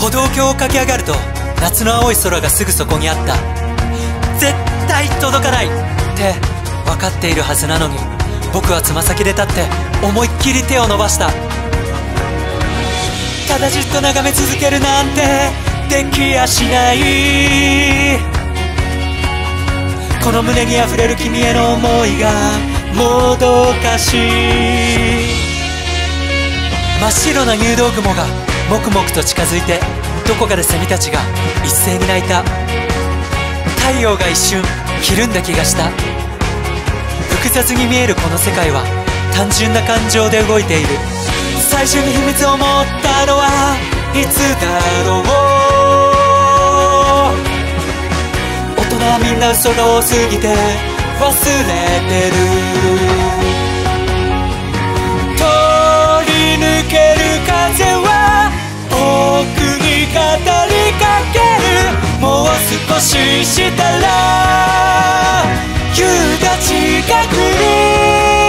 歩道橋を駆け上がると夏の青い空がすぐそこにあった。絶対届かないって分かっているはずなのに、僕はつま先で立って思いっきり手を伸ばした。ただじっと眺め続けるなんてできやしない。この胸にあふれる君への思いがもどかしい。真っ白な入道雲がもくもくと近づいて、どこかでセミたちが一斉に鳴いた。太陽が一瞬ひるんだ気がした。複雑に見えるこの世界は単純な感情で動いている。最初に秘密を持ったのはいつだろう。大人はみんな嘘が多すぎて忘れてる。通り抜ける風は僕に語りかける。もう少ししたら夕立が来る。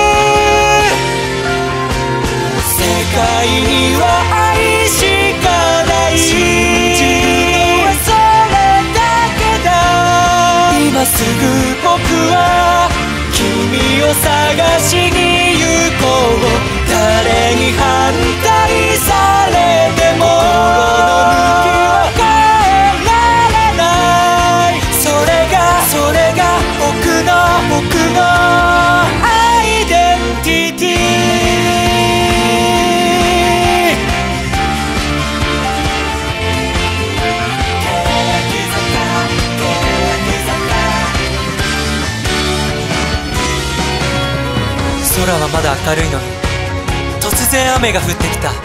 世界には愛しかない。信じるのはそれだけだ。今すぐ僕は君を探しに行こう。誰に反対されても心の向きは変えられない。それが僕のアイデンティティ。空はまだ明るいのに突然雨が降ってきた。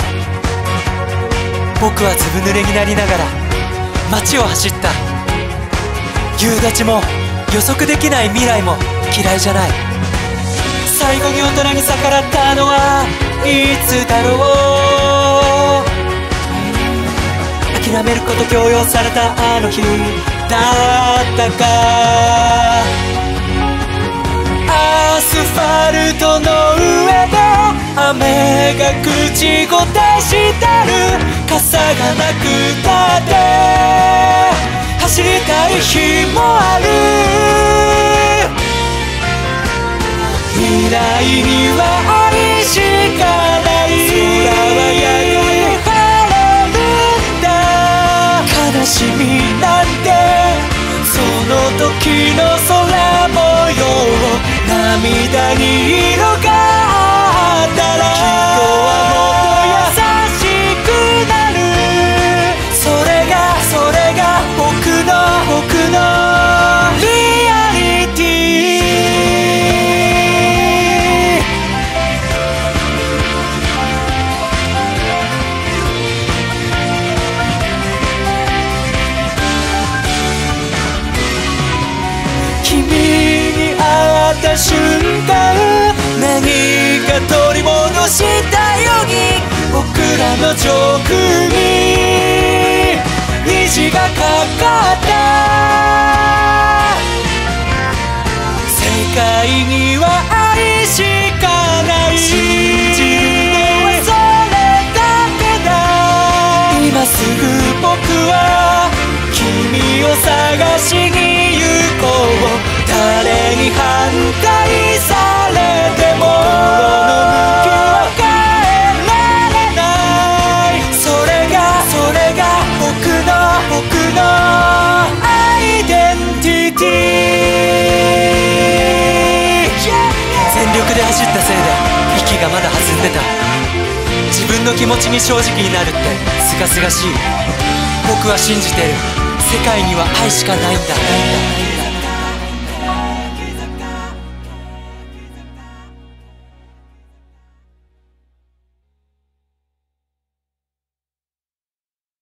僕はずぶ濡れになりながら街を走った。夕立も予測できない未来も嫌いじゃない。最後に大人に逆らったのはいつだろう。諦めること強要されたあの日だったか。アスファルトの上で雨が口ごたしてる。傘がなくたって走りたい日もある。未来には愛しかない。空はやがて晴れるんだ。悲しみなんてその時の空模様。涙に色があったらきっとはもっと優しくなる。それが僕のリアリティ。君に会った瞬間、何か取り戻したように僕らの上空に虹がかかった。世界には愛しかない。信じるのはそれだけだ。今すぐ僕は君を探しに行こう。誰に反対されても心の向きは変えられない。それが僕のアイデンティティ。全力で走ったせいで息がまだ弾んでた。自分の気持ちに正直になるってすがすがしい。僕は信じてる。世界には愛しかないんだ。